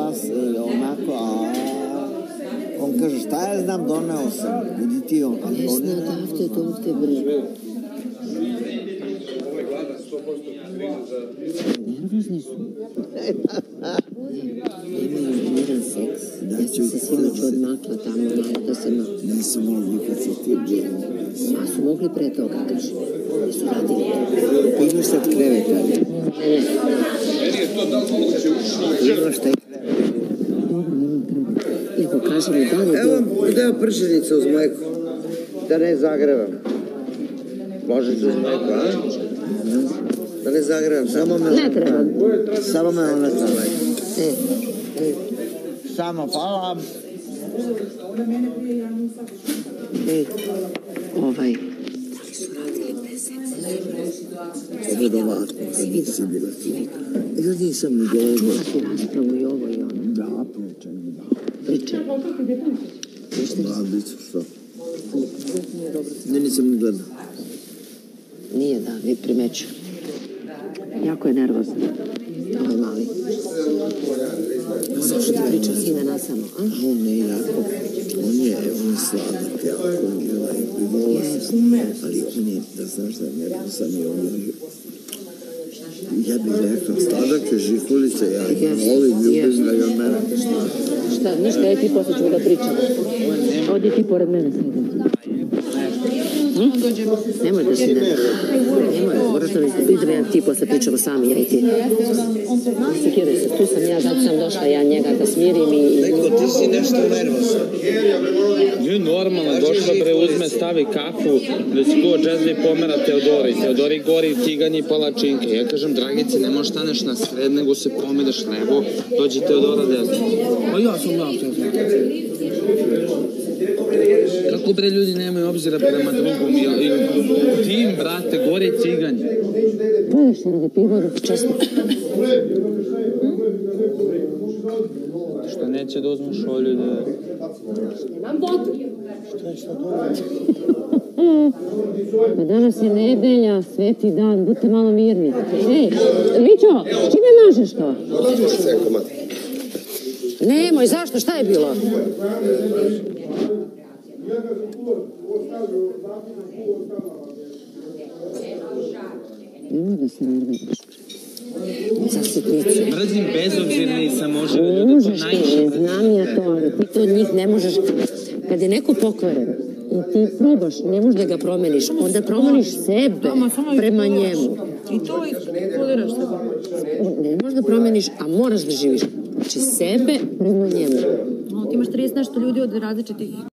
nas, onako, a on kaže, šta ja znam, doneo sam, vidi ti on. Jesna, odavde do tebe. Nervozni su. Imaju miran seks. Ja sam se sinoć odmakla tamo malo da se malo... Nisu mogli kad se ti bilo. A su mogli pre toga, kaže. Nisu radili to. Pa imaš sad krevet, ali? Ne. Imaš taj krevet. Iako kaže mi da li... Evo, deo pršenica uz mleko. Da ne zagrevam. Može se uz mleko, a? Da ne zagrevam, samo me... Ne treba. Samo me ona tamo. Samo, hvala. Ovaj... Ovo je ovako, kad nisi bila ti. Ja nisam ni gledao. Čula si raspravu i ovo i ono. Da, pričam. Pričam. Da, biću, što? Ne, nisam ni gledao. Nije, da, vi primeću. Jako je nervozno. Ovaj mali. Zašto ti priča sine nasamo, a? On ne jako. On je sladak, jako. I vola se. Ali on je, da znaš da je nervozan i on je... Ja bih rekao, sladak je žikulica, ja volim, ljubim ga i od mene. Šta, ništa, ja ti posle ću da pričam. Ovdje ti pored mene sedi. Nemoj da si nemoj, moraš da mi pridem, ti posle pričamo sami, ja i ti. Sekiraj se, tu sam ja, zato sam došla ja njega da smirim i... Neko, ti si nešto nervozan. Nije normalno, došla bre, uzme, stavi kafu, da si ko džezvi pomera Teodori. Teodori gori tiganje i palačinke. Ja kažem, Dragice, ne možeš staneš na sred, nego se pomereš levo, dođi Teodora desno. Pa ja sam kako bre ljudi nemaju obzira prema drugom, tim, brate, gore ciganje. Poješ se rade pivo, često. Što neće da uzmeš olju da... Nemam botu. Pa danas je nedelja, sveti dan, budite malo mirni. Ej, Mićo, čime mažeš to? Nemoj, zašto, šta je bilo? Nemoj da se nerviraš. Za sitnicu. Mrzim bezobzirni sam, može da Ne možeš ti, znam ja to, ali ti to od njih ne možeš. Kad je neko pokvaren i ti probaš, ne možeš da ga promeniš, onda promeniš sebe prema njemu. I to ispoliraš se. Ne možeš da promeniš, a moraš da živiš. Znači sebe prema njemu. Ti imaš 30 nešto ljudi od različitih